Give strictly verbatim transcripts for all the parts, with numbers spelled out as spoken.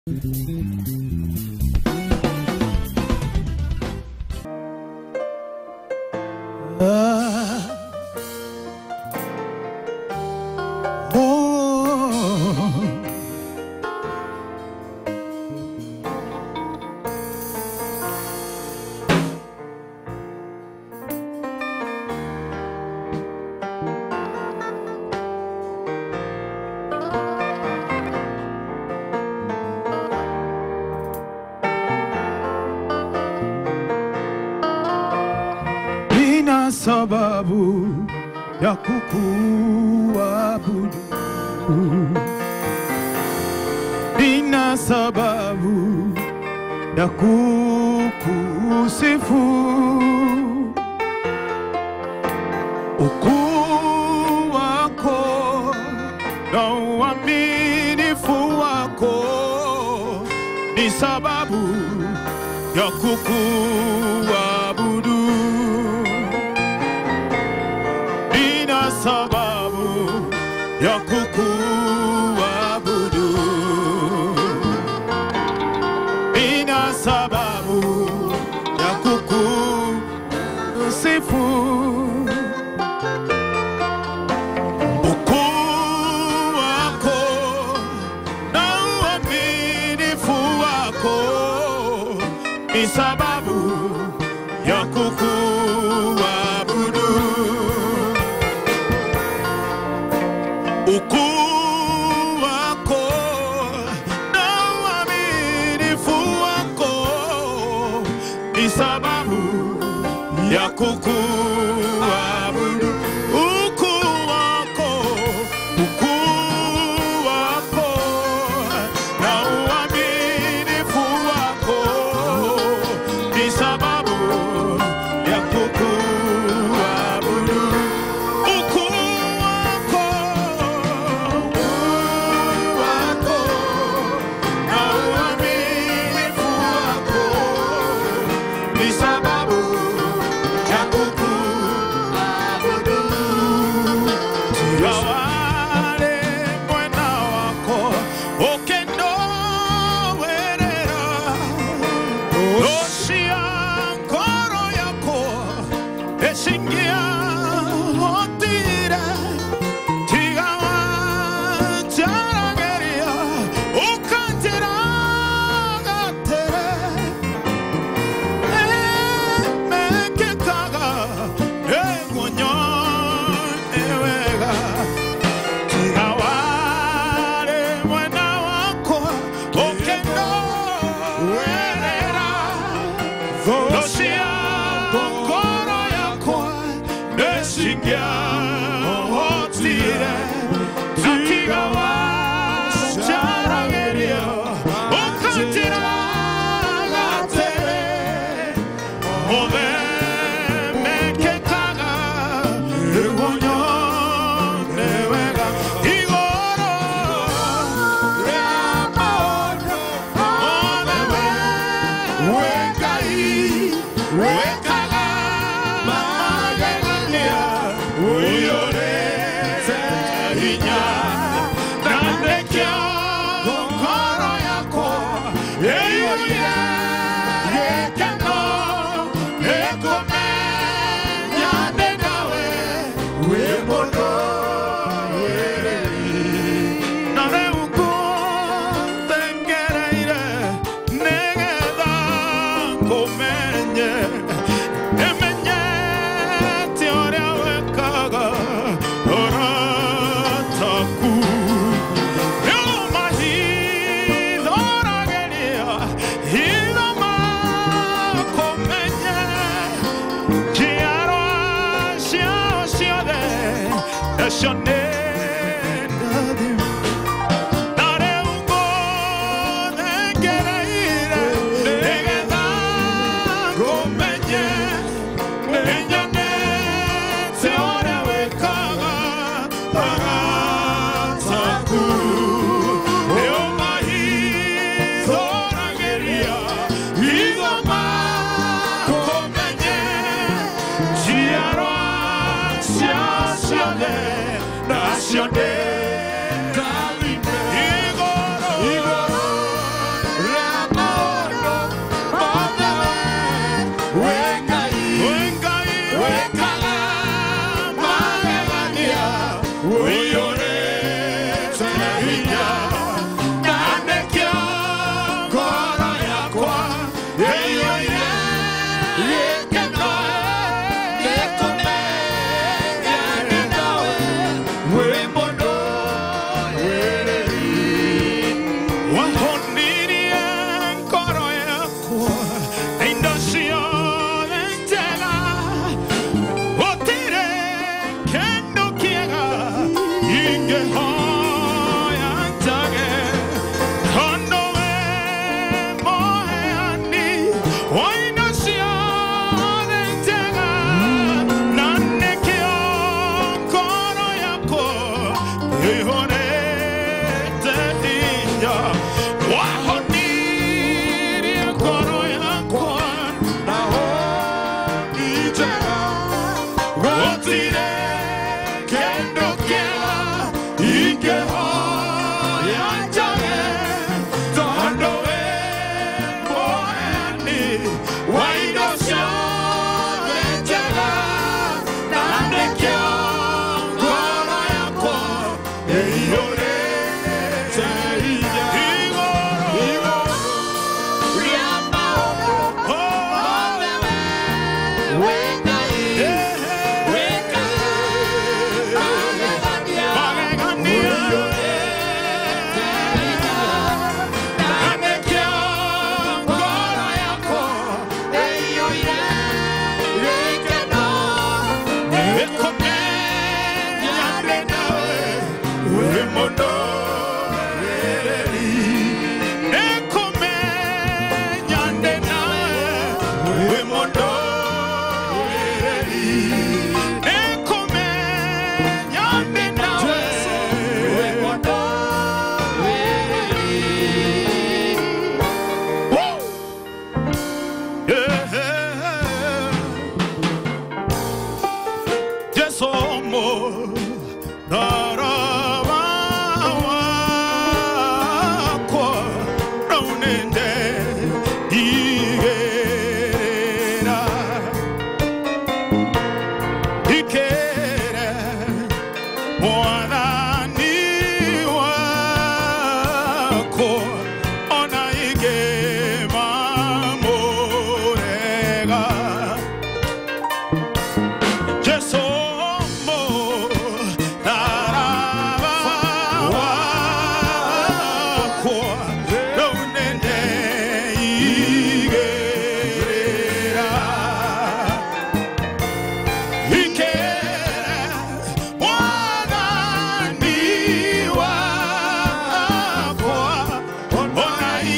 Sababu ya kukuabudu, nina sababu ya kukusifu. Ukuu wako na uaminifu wako ni sababu ya kukuabudu. Sababu ya kukuabudu, nina sababu ya kukusifu. Ukuu wako na uaminifu wako ni sababu ya kukuabudu. Ukuu wako na uaminifu wako ni sababu ya kukuabudu. Ukuu wako, ukuu wako na uaminifu wako ni sababu ya kukuabudu.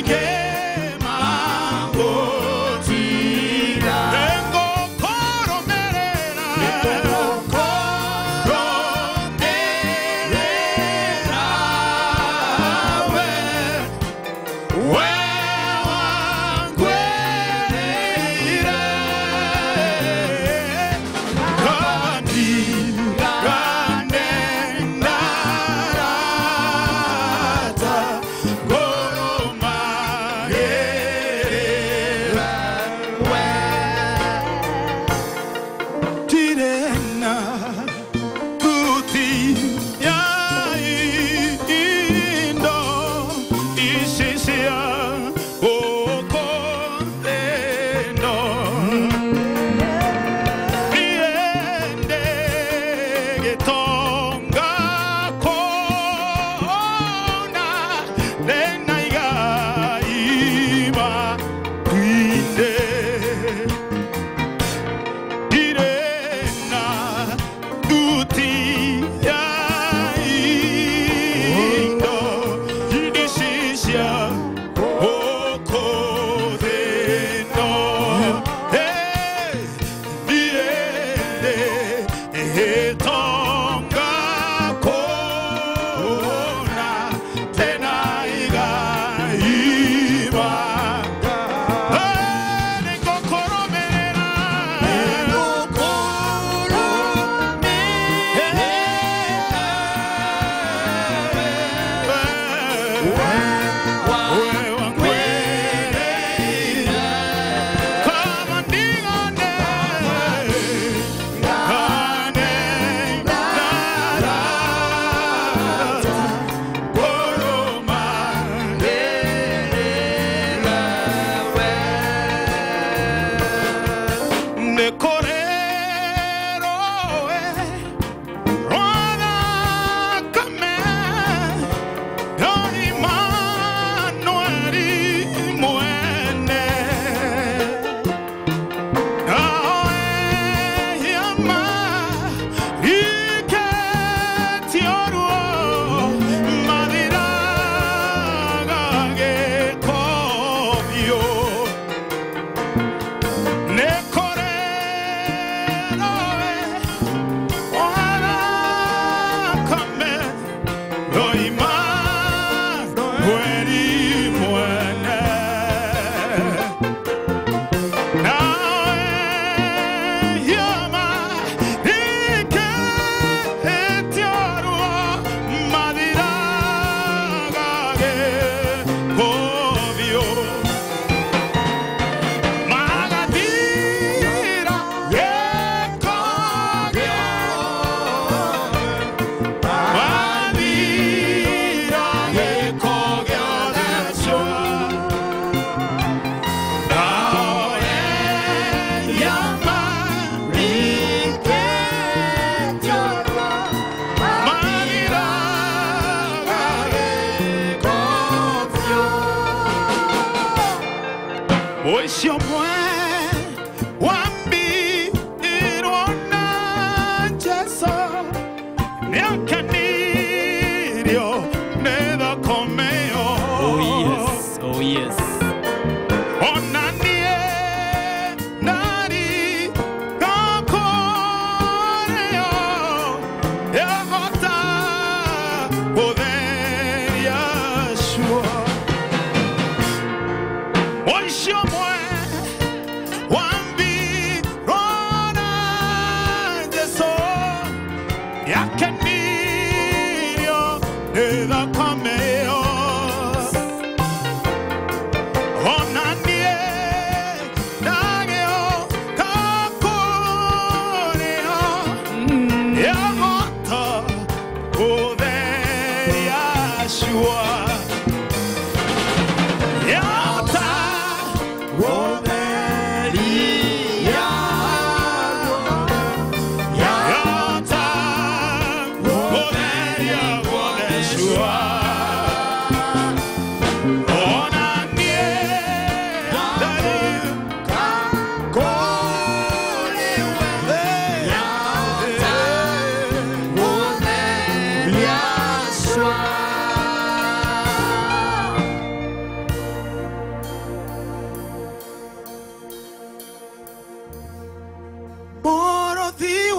Yata,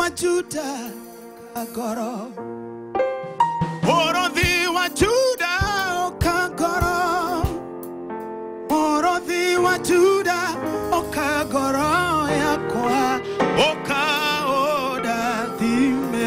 wa Juda okagoro. Murodhi wa Juda okagoro. Murodhi wa Juda okagoro yakwa okaoda dhime.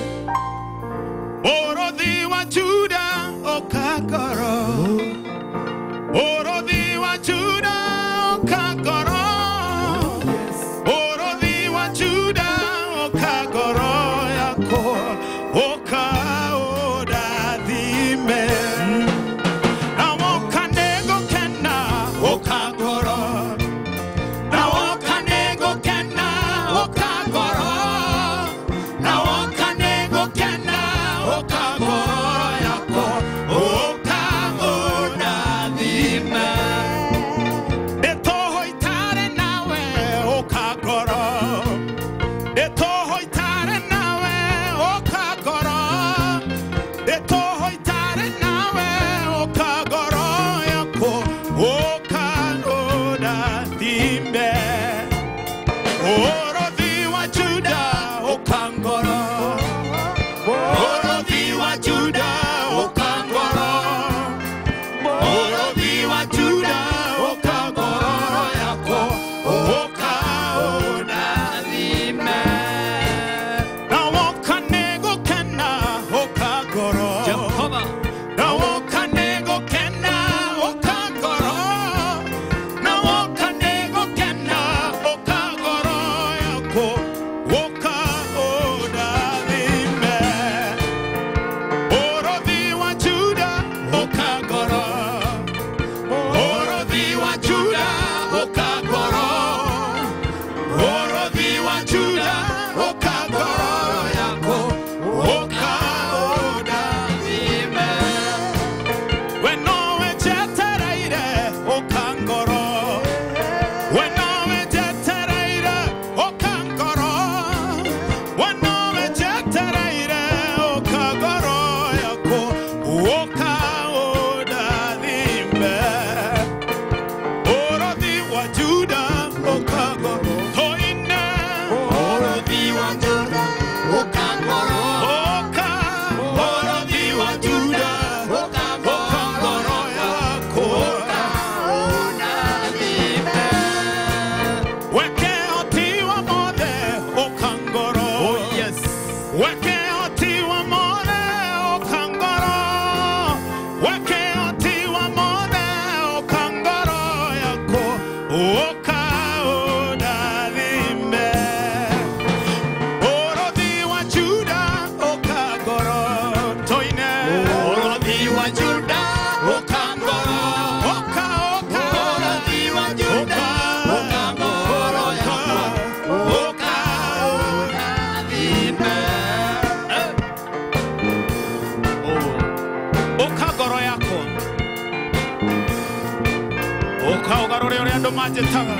Murodhi wa Juda okagoro. Murodhi wa Juda okagoro. Murodhi wa Juda okagoro yakwa okaoda dhime. Na wakanego kena okagoro. Na wakanego kena okagoro. Na wakanego kena okagoro yakwa okaoda dhime. Etoho itare nawe okagoro. Etoho itare nawe okagoro. Etoho itare nawe okagoro yakwa okaoda dhime. Murodhi wa Juda okagoro. Murodhi wa Juda okagoro. Murodhi wa Juda okagoro yakwa okaoda dhime. Na wakanego kena okagoro. Na wakanego kena okagoro. Na wakanego kena okagoro yakwa okaoda dhime. Murodhi wa Juda okagoro. Murodhi wa Juda okagoro. Murodhi wa Juda okagoro yakwa okaoda dhime. Wenowe jetereire okagoro. Wenowe jetereire okagoro. Wenowe jetereire okagoro yakwa okaoda dhime. Murodhi wa Juda okagoro. Toine. Murodhi wa Juda okagoro. Oka. Murodhi wa Juda okagoro yakwa okaoda dhime. Weke oti wa mothe okagoro. Oh yes. Weke oti wa mothe okagoro. Weke oti wa mothe okagoro yakwa okaoda dhime. Murodhi wa Juda okagoro. Toine. Murodhi wa Juda okagoro. Oka oka. Murodhi wa Juda okagoro yakwa okaoda dhime. Okagoro yakwa okaogarore uria andu manjitaga.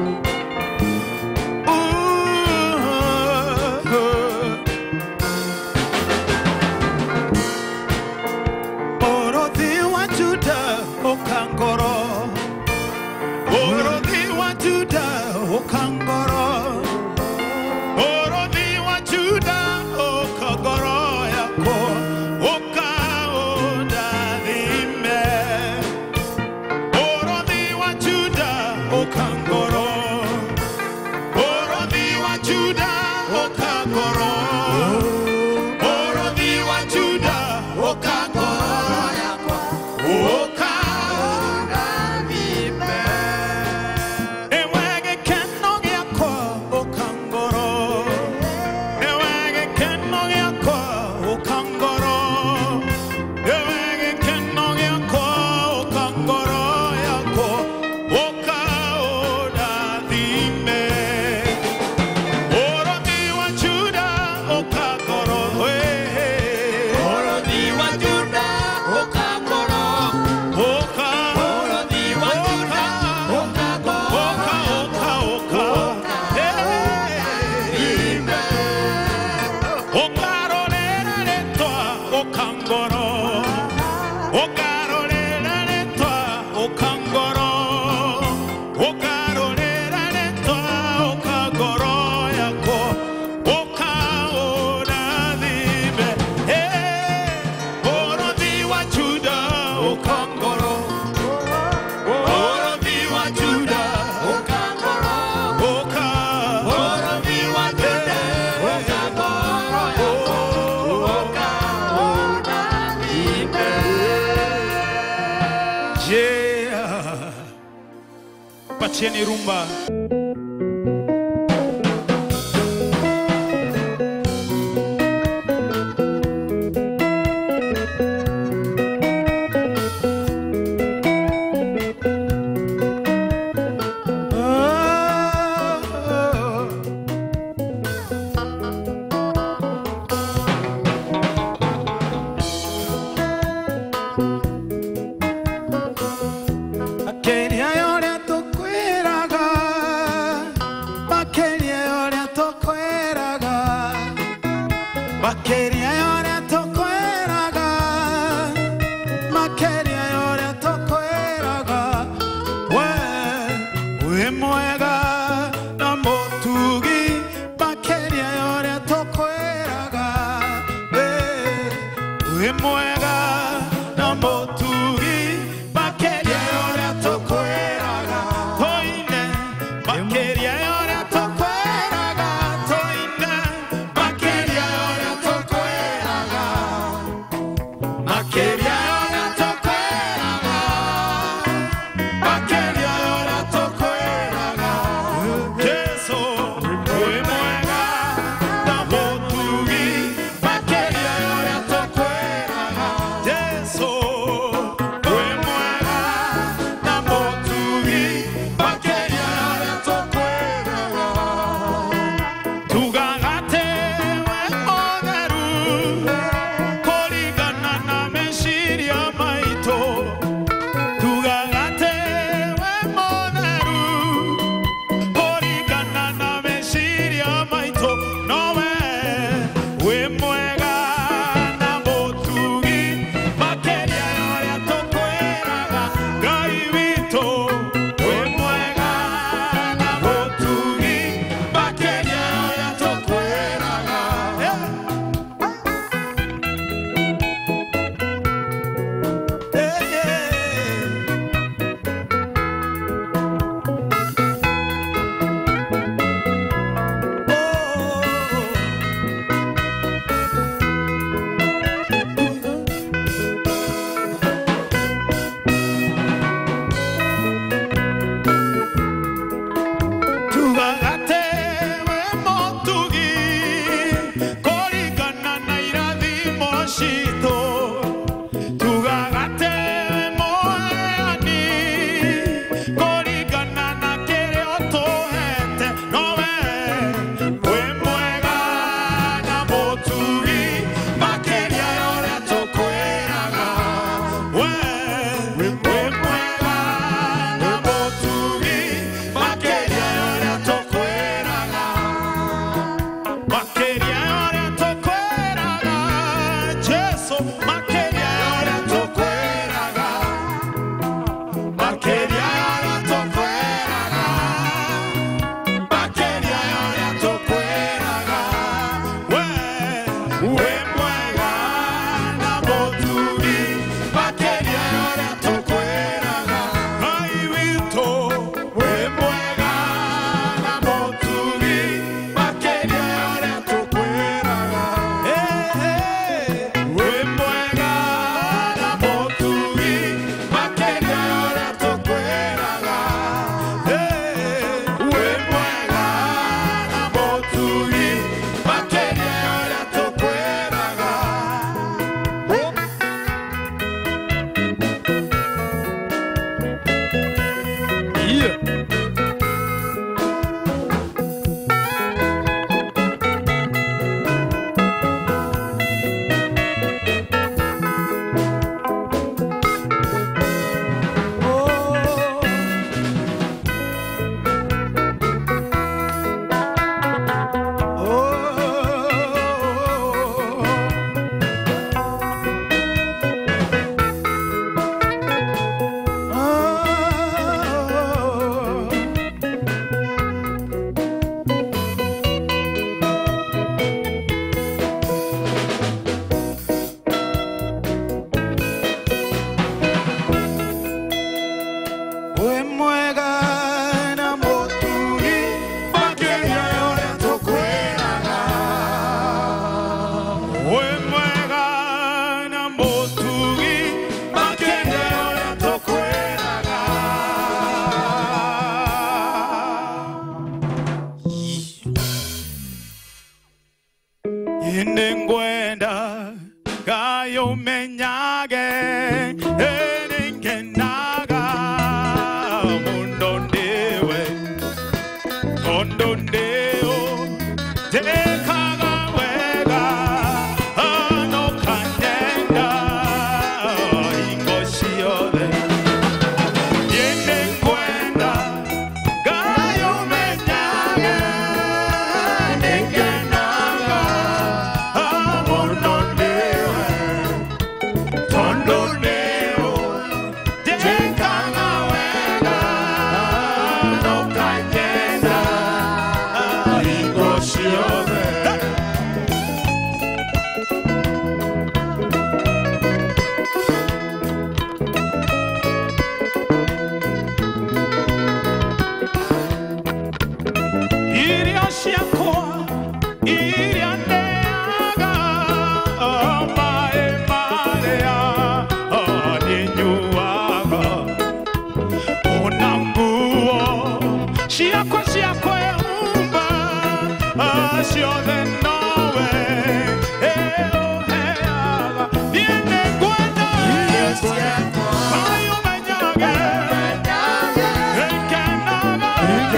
Murodhi wa Juda okagoro. Murodhi wa Juda okagoro. Murodhi wa Juda okagoro yakwa okaoda dhime. Murodhi wa Juda okagoro. Murodhi wa Juda okagoro. Murodhi wa Juda okagoro yakwa okaoda dhime. Ewege keno gyakwa okagoro. Ewege keno gyakwa okagoro. Ewege keno gyakwa okagoro yakwa okaoda dhime. Murodhi wa Juda okagoro. Murodhi wa Juda okagoro. Oka. Murodhi wa Juda okagoro. Oka oka oka. Dhime. Okarorera letwa okagoro. Okarorera letwa okagoro. Okarorera letwa okagoro yakwa okaoda Pachieni rumba. Makeria yore tokoeraga, makeria yore tokoeraga, we we mwega na motugi, makeria yore tokoeraga, we we mwega na motugi, makeria yore tokoeraga, toine makeria yore tokoeraga, toine makeria yore tokoeraga, makeria yore tokoeraga, makeria yore tokoeraga, Yesu we mwega na motugi, makeria yore tokoeraga, Yesu we mwega na motugi, makeria yore tokoeraga, tugagate we motheru, korigana na meciria maitũ, tugagate we motheru, korigana na meciria maitũ, nowe wĩ mwega na mũtugi, makĩria ya ũrĩa tũkwĩraga, Ngai witũ wĩ mwega na mũtugi, makĩria ya ũrĩa tũkwĩraga. Yeah. Yeah, yeah. Tugagate we motugi, korigana na irathimo citũ, tugagate we mũheani, korigana na kĩrĩa ũtũhete, nowe wĩ mwega na mũtugi, makĩria ya ũrĩa tũkwĩraga, we wĩ mwega na mũtugi, makĩria ya ũrĩa tũkwĩraga, makĩria ya ũrĩa tũkwĩraga, Jesũ, makĩria ya ũrĩa tũkwĩraga, makĩria ya ũrĩa tũkwĩraga, makĩria ya ũrĩa tũkwĩraga, we wĩ mwega na mũtugi, makĩria ya ũrĩa tũkwĩraga, Ngai witũ wĩ mwega na mũtugi, makĩria ya ũrĩa tũkwĩraga. Eh, eh, wĩ mwega na mũtugi, makĩria ya ũrĩa tũkwĩraga. Eh, wĩ mwega na mũtugi, makĩria ya ũrĩa tũkwĩraga. Yeah. Wĩ mwega na mũtugi, makĩria ya ũrĩa tũkwĩraga. Wĩ mwega na mũtugi, makĩria ya ũrĩa tũkwĩraga. mundo ndiwe tondo ndeo tekaga wega ano kanyenda ingoshiode yende kwenda gayo menyage nekenaga mundo ndiwe tondo ndeo tekaga wega ano kanyenda ingoshiode. Iriashiakoa, iriandeaga, amae marea, aninyuaga, onambuo, shiako shiako eumba, asio de noe, eo heaga, viene guarda, ayo meñage, enkenaga,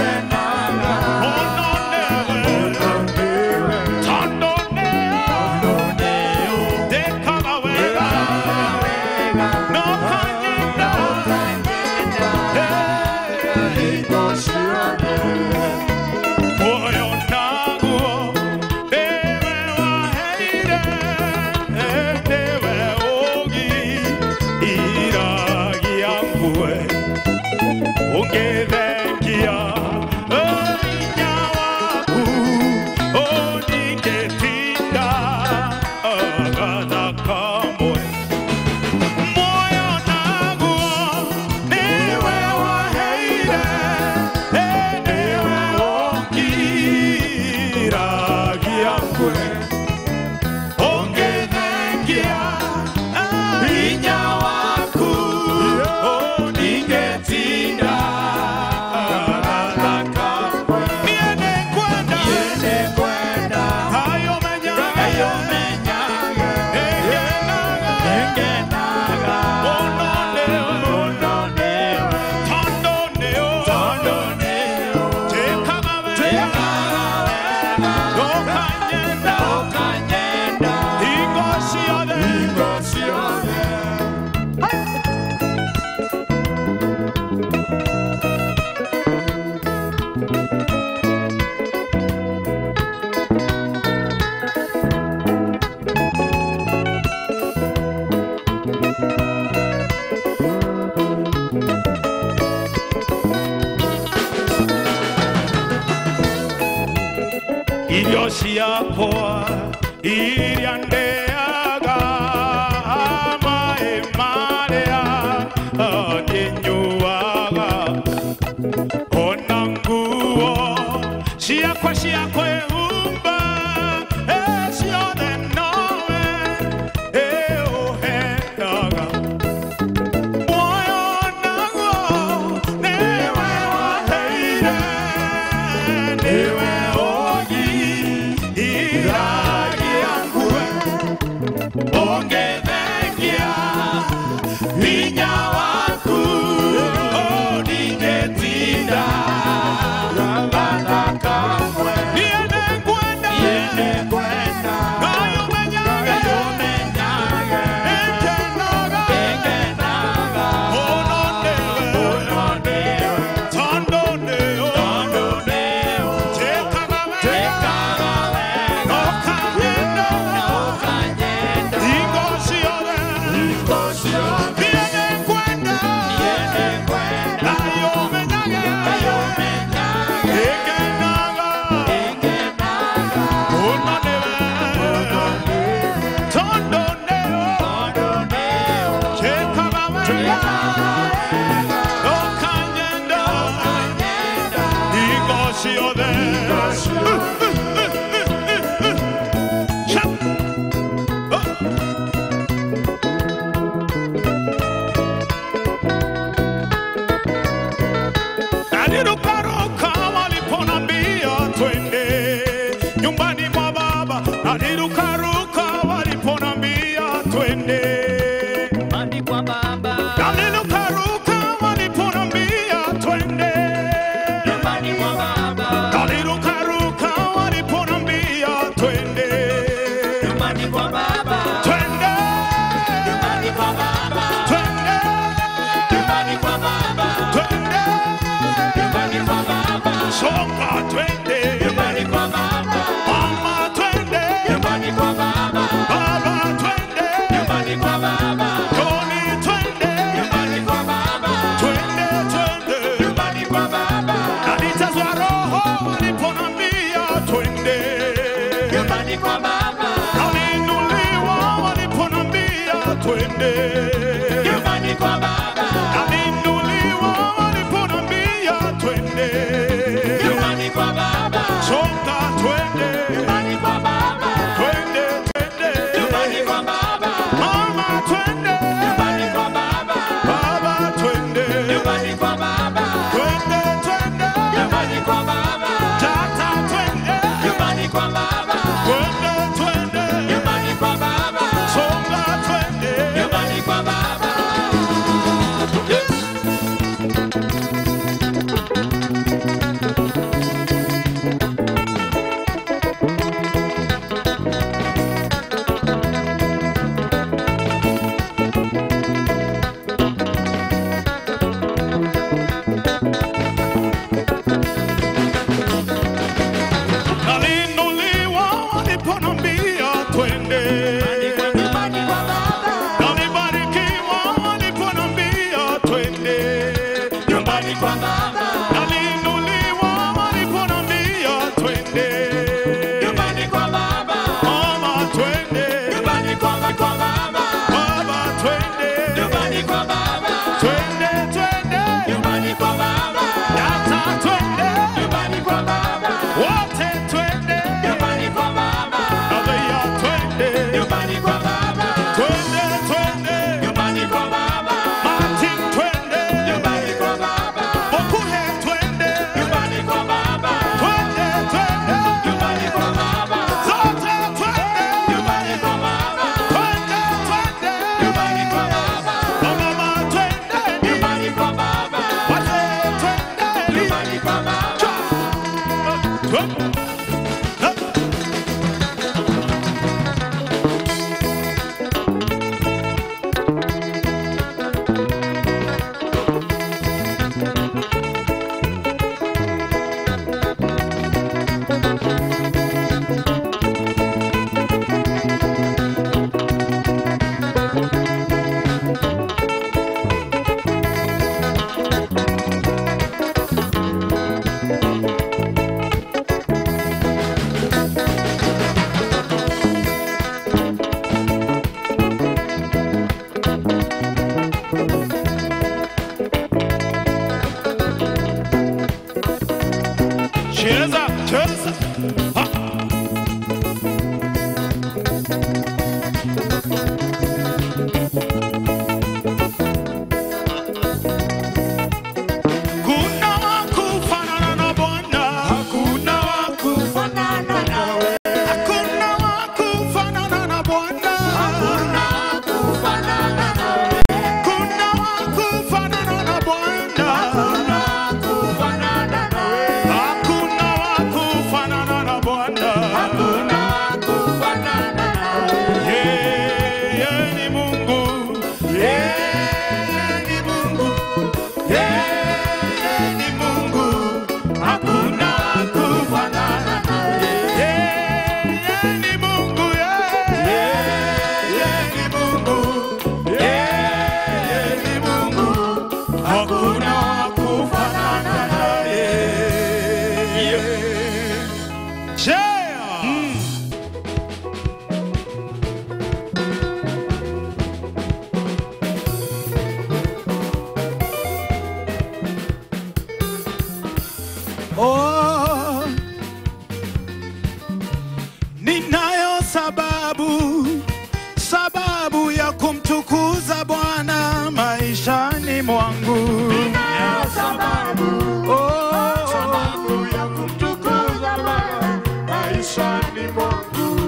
Irioshiakoa, iriandeaga, amae marea, aninyuaga, onanguo, shiako shiako eumba, esio de noe, eo heaga, moyo nago, newe waheire, newe ongevengia vinya waku onigetinda rabanaka mwe niende kwenda niende kwenda gayo menyage gayo menyage enkenaga enkenaga onondewe onondewe tondo ndeo tondo ndeo tekaga wega nokanyenda nokanyenda ingoshiode ingoshiode viene kwenda viene kwenda gayo menyage gayo menyage enkenaga enkenaga onondewe onondewe tondo ndeo tondo ndeo tekaga wega nokanyenda nokanyenda ingoshiode Nalirukaruka waliponambia twende nyumbani mwa baba, nalirukaruka waliponambia twende nyumbani kwa baba, nalirukaruka waliponambia twende Oh, ninayo sababu, sababu ya kumtukuza Bwana maishani mwangu. Ninayo sababu, oh, sababu ya kumtukuza Bwana maishani mwangu.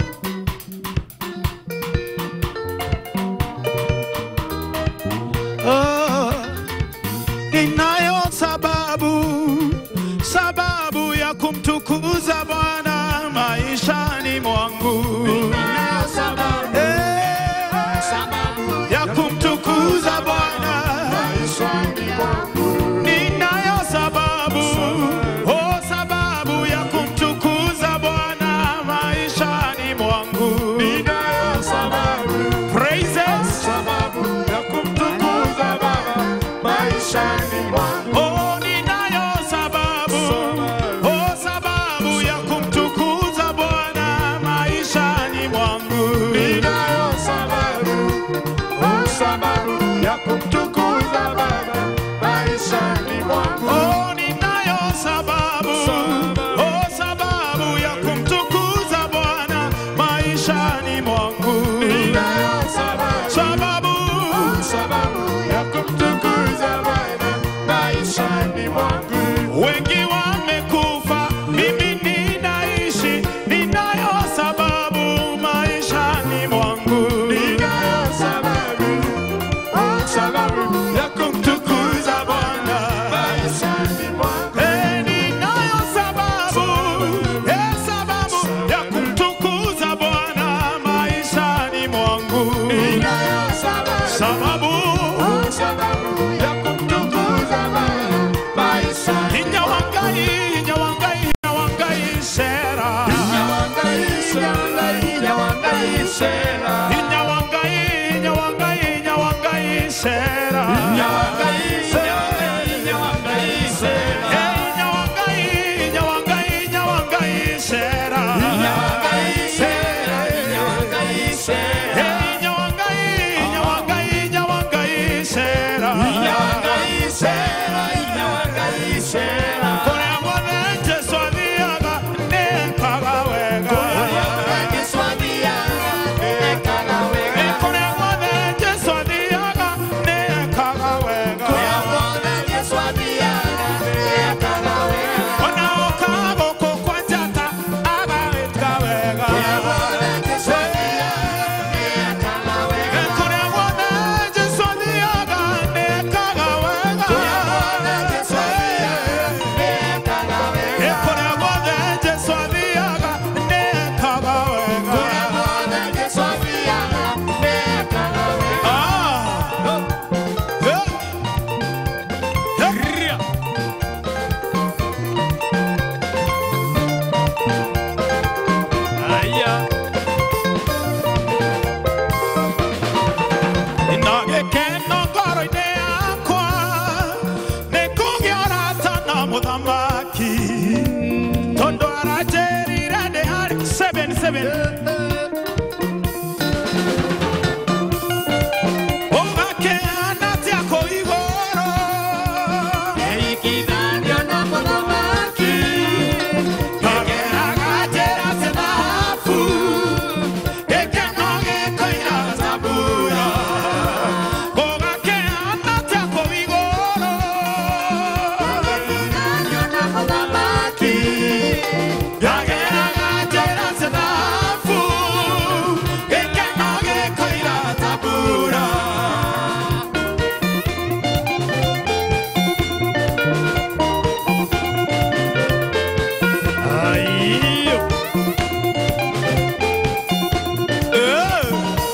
Oh, ninayo sababu, sababu ya kumtukuza Bwana maishani mwangu. Ninayo sababu, eh, sababu ya kumtukuza Bwana maishani mwangu. ninayo sababu, oh, sababu ya kumtukuza Bwana maishani mwangu. Ninayo sababu, Praises, sababu ya kumtukuza Baba maishani mwangu. oh, ninayo sababu, oh, sababu ya kumtukuza Bwana maishani mwangu. Ninayo sababu, oh, sababu ya kumtukuza Baba maishani mwangu. Oh, ninayo sababu, oh, sababu ya kumtukuza Bwana maishani mwangu. Ninayo sababu, Sababu, sababu ya kumtukuza Baba maishani mwangu. wengi wamekufa, mimi ninaishi, ninayo sababu maishani mwangu. Ninayo sababu, oh, sababu ya kumtukuza Bwana maishani mwangu. Eh, ninayo sababu, eh, sababu ya kumtukuza Bwana maishani mwangu. Ninayo sababu, Sababu, oh, sababu ya kumtukuza Baba maishani ingawa muthamaki tondo arajerire de hari seven seven Ogake anati akoigoro Eikidanio na muthamaki Ageraga jera sedafu Ekenoge koira sabura Ogake anati akoigoro Eikidanio na muthamaki Ageraga jera sedafu Ekenoge koira sabura Aiyo. Eh.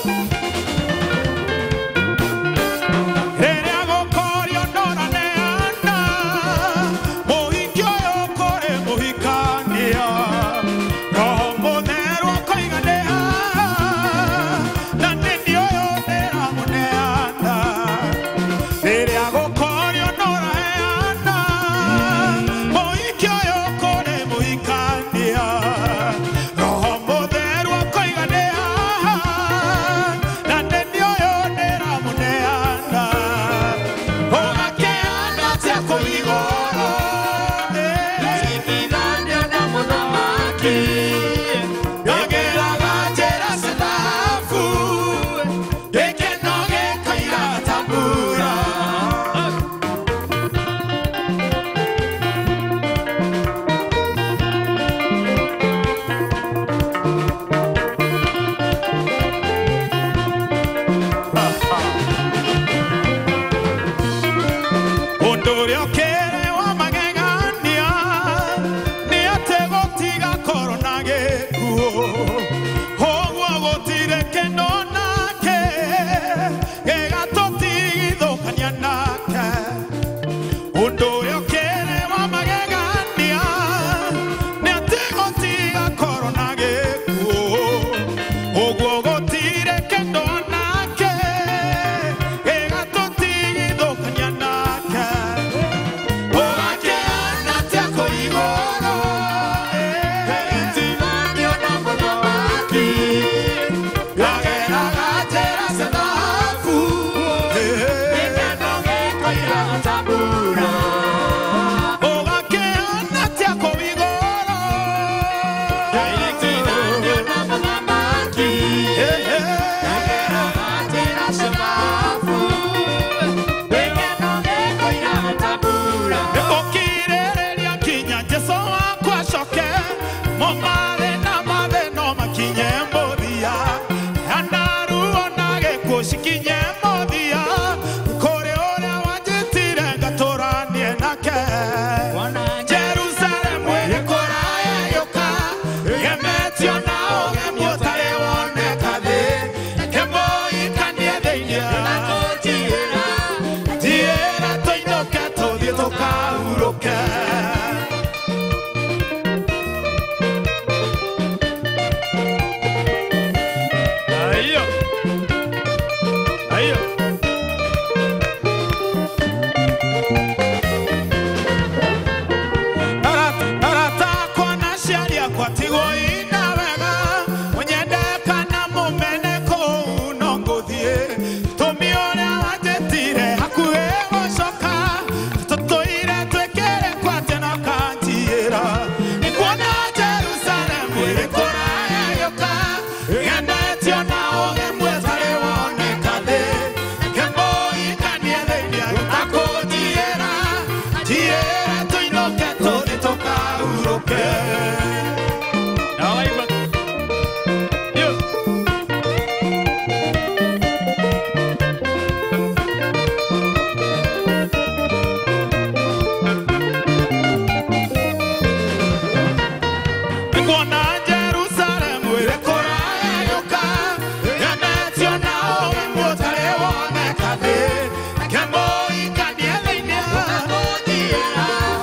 Rĩrĩa gũkorio ndoraneana, mũhiki ũyũ kũrĩ mũhikania. Roho Mũtheru akoiganĩra, na nĩni ũyũ ndĩramũneana. Rĩrĩa gũkorio ndoraneana, mũhiki ũyũ kũrĩ mũhikania. Roho Mũtheru akoiganĩra, na nĩni ũyũ ndĩramũneana. Ũgakĩanda atĩa kũigoro, Eikidanio na muthamaki Ageraga njĩra cithabu, gĩkeno gĩkoira tambura. Ũndũ ũrĩa ũkĩrĩ wa magegania nĩ atĩ gũtiga korwo na gĩkuũ, ũguo gũtirĩ kĩndũ nake gĩgatũtigithũkania nake. Ũndũ ũrĩa ũkĩrĩ wa magegania nĩ atĩ gũtiga korwo na gĩkuũ, ũguo gũtirĩ kĩndũ nake gĩgatũtigithũkania nake. Ũgakĩanda atĩa kũigoro, Eikidanio na muthamaki Ageraga njĩra cia thahabu, Gĩkeno gĩkoira tambura ũgakĩanda atĩa kũigoro, Eikidanio na muthamaki Ageraga njĩra cia thahabu Gĩkeno gĩkoira tambura ũkirĩrĩria kinya Jesũ wakwa acoke, mo mathĩna mathĩna makinye mũthia, na ruo na gĩkuũ cikinye mũthia, kũrĩ ũrĩa wanjĩtire ngatũranie nake. Jerusalemu ĩrĩ kũraya gĩũka, gemetio na ũgemu ũtarĩ woneka thĩ, reke mũhikanie thĩinĩ ndiĩra tũinũke tũthiĩ tũkahurũke. Aiyo. Aiyo. Arata- arata akwa na aciari akwa tigwo ina wega, mũnyende kana mũmene kũu no ngũthiĩ, tũmi ũrĩa wanjĩtire hakuhĩ gũcoka, tũtũire twĩkĩre kwate no kanjiĩra, nguona Jerusalemu ĩrĩ kũraya gĩũka, gendetio na ũgemu ũtarĩ woneka thĩ, reke mũhikanie thĩinĩ gũtakũnjiĩra, njiĩra tũinũke tũthiĩ tũkahurũke. Na waigua? Yo. Nguona Jerusalemu ĩrĩ kũraya gĩũka, gendetio na ũgemu ũtarĩ woneka thĩ, reke mũhikanie thĩinĩ gũtakũnjiĩra,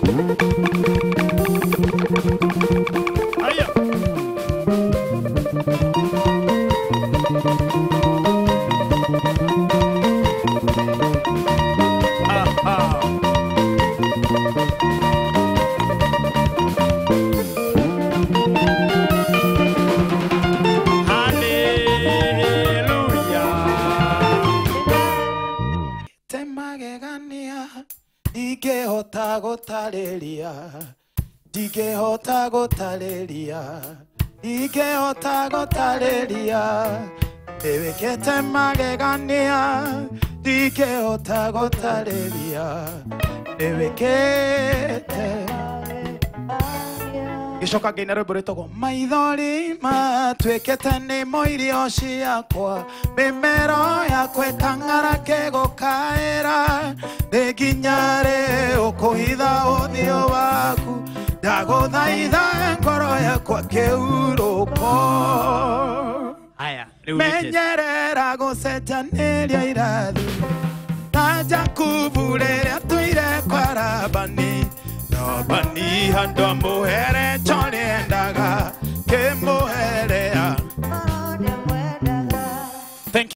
Aya. Digehota gotaleria, digehota gotaleria, digehota gotaleria, bebe que te magegania, digehota gotaleria, bebe que te. Gishoka ginero burito go maidori ma tueke tene moirio shiakwa bemero yakwe kangara ke go kaera de ginyare okoida odio waku dago daida enkoro yakwa ke uroko Haya, menyerera go sejaneria iradu taja kubure atuire kwarabani Bani hando muhere chole ndaga